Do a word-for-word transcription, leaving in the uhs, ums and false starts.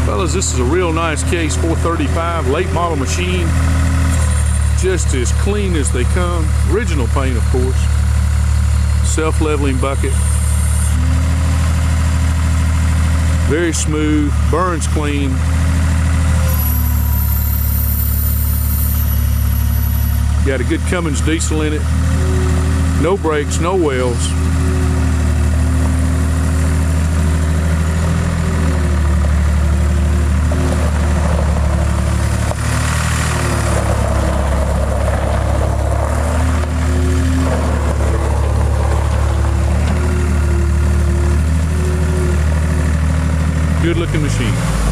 Fellas, this is a real nice case, four thirty-five, late model machine. Just as clean as they come. Original paint, of course. Self-leveling bucket. Very smooth, burns clean. Got a good Cummins diesel in it. No brakes, no wells. Good looking machine.